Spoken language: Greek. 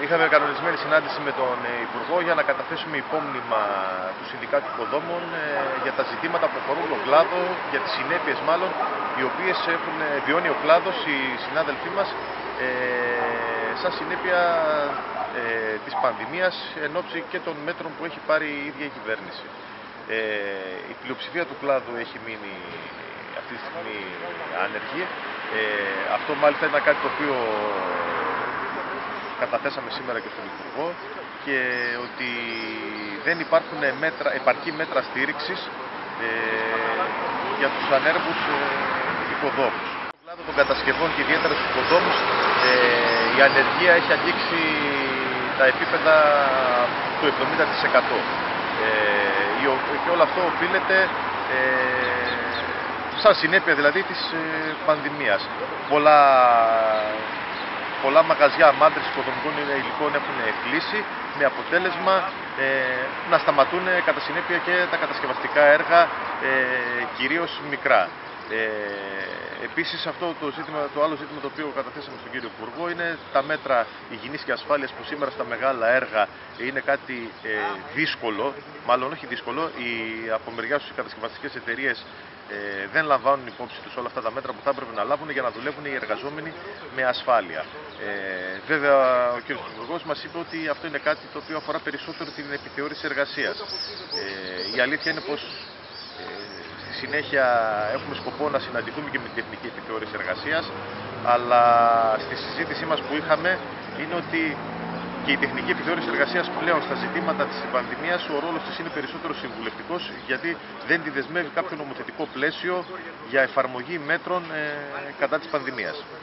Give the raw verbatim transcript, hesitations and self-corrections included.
Είχαμε κανονισμένη συνάντηση με τον Υπουργό για να καταθέσουμε υπόμνημα του Συνδικάτου Οικοδόμων για τα ζητήματα που αφορούν τον κλάδο, για τις συνέπειες μάλλον, οι οποίες έχουν βιώνει ο κλάδος, οι συνάδελφοί μας, ε, σαν συνέπεια ε, της πανδημίας εν ώψη και των μέτρων που έχει πάρει η ίδια η κυβέρνηση. Ε, η πλειοψηφία του κλάδου έχει μείνει αυτή τη στιγμή άνεργη. Ε, αυτό μάλιστα ήταν κάτι το οποίο καταθέσαμε σήμερα και στον Υπουργό, και ότι δεν υπάρχουν μέτρα, επαρκή μέτρα στήριξης ε, για τους ανέργους ε, οικοδόμους. Στον κλάδο των κατασκευών και ιδιαίτερα στους οικοδόμους ε, η ανεργία έχει αγγίξει τα επίπεδα του εβδομήντα τοις εκατό. Ε, και όλο αυτό οφείλεται ε, σαν συνέπεια δηλαδή της ε, πανδημίας. Πολλά Πολλά μαγαζιά μάντρες οικοδομικών υλικών έχουν κλείσει, με αποτέλεσμα ε, να σταματούν κατά συνέπεια και τα κατασκευαστικά έργα, ε, κυρίως μικρά. Ε, επίσης αυτό το, ζήτημα, το άλλο ζήτημα το οποίο καταθέσαμε στον κύριο Υπουργό είναι τα μέτρα υγιεινής και ασφάλειας, που σήμερα στα μεγάλα έργα είναι κάτι ε, δύσκολο, μάλλον όχι δύσκολο, οι, από μεριά στους κατασκευαστικές εταιρείες ε, δεν λαμβάνουν υπόψη τους όλα αυτά τα μέτρα που θα έπρεπε να λάβουν για να δουλεύουν οι εργαζόμενοι με ασφάλεια. Ε, βέβαια ο κ. Υπουργός μας είπε ότι αυτό είναι κάτι το οποίο αφορά περισσότερο την επιθεώρηση εργασίας. Ε, η αλήθεια είναι πως ε, στη συνέχεια έχουμε σκοπό να συναντηθούμε και με την τεχνική επιθεώρηση εργασίας, αλλά στη συζήτησή μας που είχαμε είναι ότι και η τεχνική επιθεώρηση εργασίας πλέον στα ζητήματα της πανδημίας ο ρόλος της είναι περισσότερο συμβουλευτικός, γιατί δεν τη δεσμεύει κάποιο νομοθετικό πλαίσιο για εφαρμογή μέτρων ε, κατά της πανδημίας.